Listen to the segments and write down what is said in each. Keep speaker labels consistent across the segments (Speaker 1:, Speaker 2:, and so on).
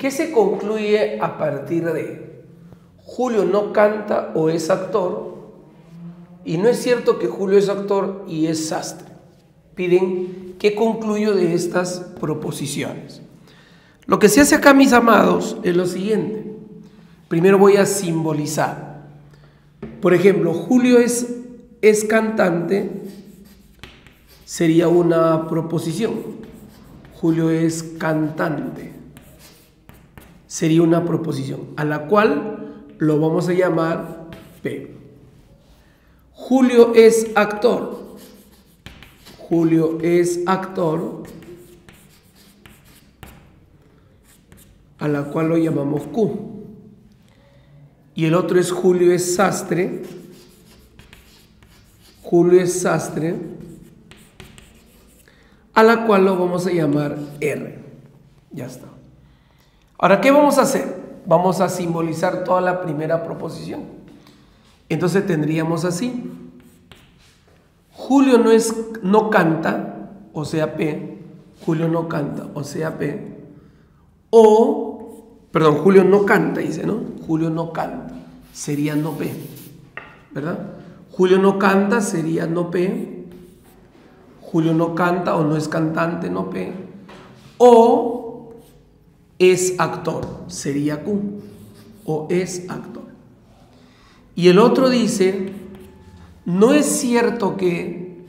Speaker 1: ¿Qué se concluye a partir de Julio no canta o es actor? Y no es cierto que Julio es actor y es sastre. Piden qué concluyo de estas proposiciones. Lo que se hace acá, mis amados, es lo siguiente. Primero voy a simbolizar. Por ejemplo, Julio es cantante, sería una proposición. Julio es cantante, sería una proposición, a la cual lo vamos a llamar P. Julio es actor. Julio es actor, a la cual lo llamamos Q. Y el otro es Julio es sastre. Julio es sastre, a la cual lo vamos a llamar R. Ya está. Ahora, ¿qué vamos a hacer? Vamos a simbolizar toda la primera proposición. Entonces tendríamos así. Julio no canta, o sea P. Julio no canta, o sea P. Julio no canta, dice, ¿no? Julio no canta, sería no P, ¿verdad? Julio no canta sería no P. Julio no canta o no es cantante, no P. O es actor, sería Q. O es actor. Y el otro dice, no es cierto que,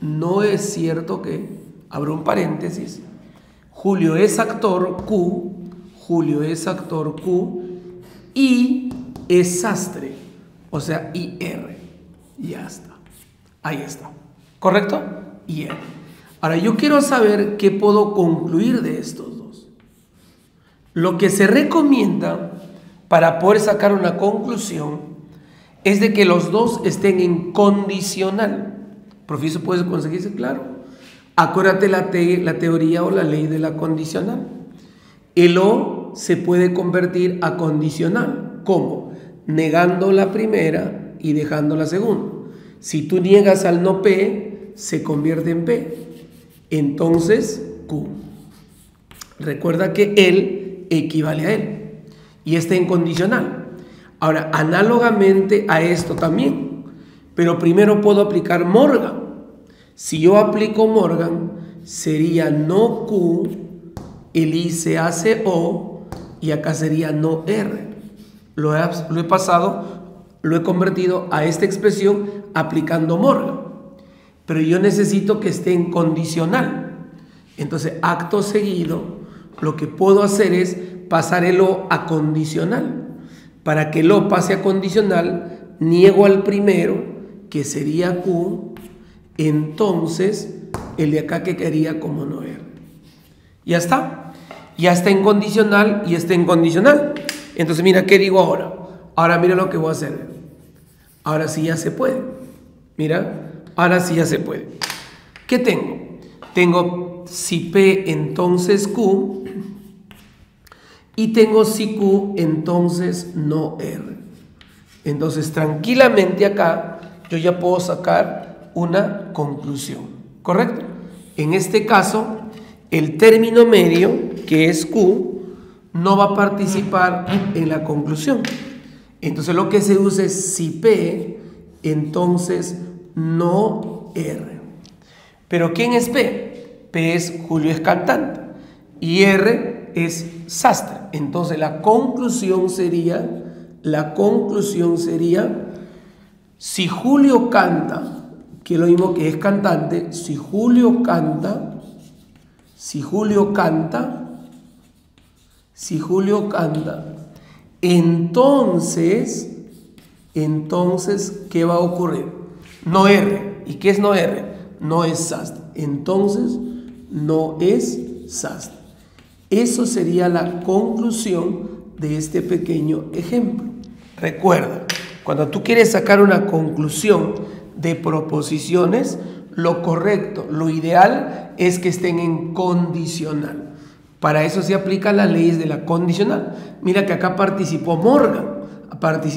Speaker 1: abro un paréntesis, Julio es actor Q. Julio es actor Q y es sastre, o sea, IR. Ya está. Ahí está. ¿Correcto? IR. Ahora, yo quiero saber qué puedo concluir de estos dos. Lo que se recomienda para poder sacar una conclusión es de que los dos estén en condicional. Profesor, ¿puedes conseguirse? Claro. Acuérdate la teoría o la ley de la condicional. El O se puede convertir a condicional. ¿Cómo? Negando la primera y dejando la segunda. Si tú niegas al no P, se convierte en P. Entonces, Q. Recuerda que él equivale a él. Y está en condicional. Ahora, análogamente a esto también. Pero primero puedo aplicar Morgan. Si yo aplico Morgan, sería no Q, el I se hace O, y acá sería no R. Lo he pasado, lo he convertido a esta expresión aplicando Morgan. Pero yo necesito que esté en condicional. Entonces, acto seguido, lo que puedo hacer es pasar el O a condicional. Para que el O pase a condicional, niego al primero, que sería Q, entonces el de acá que quería como no R. Ya está. Ya está en condicional y está en condicional. Entonces mira, ¿qué digo ahora? Ahora mira lo que voy a hacer. Ahora sí ya se puede. Mira, ahora sí ya se puede. ¿Qué tengo? Tengo si P, entonces Q. Y tengo si Q, entonces no R. Entonces tranquilamente acá yo ya puedo sacar una conclusión. ¿Correcto? En este caso, el término medio, que es Q, no va a participar en la conclusión. Entonces lo que se usa es si P, entonces no R. ¿Pero quién es P? P es Julio es cantante y R es sastre. Entonces la conclusión sería, si Julio canta, que es lo mismo que es cantante, si Julio canta, entonces, ¿qué va a ocurrir? No R. ¿Y qué es no R? No es sastre. Entonces, no es sastre. Eso sería la conclusión de este pequeño ejemplo. Recuerda, cuando tú quieres sacar una conclusión de proposiciones, lo correcto, lo ideal es que estén en condicional. Para eso se aplican las leyes de la condicional. Mira que acá participó Morgan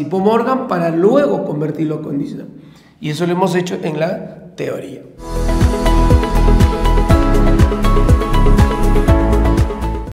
Speaker 1: para luego convertirlo a condicional. Y eso lo hemos hecho en la teoría.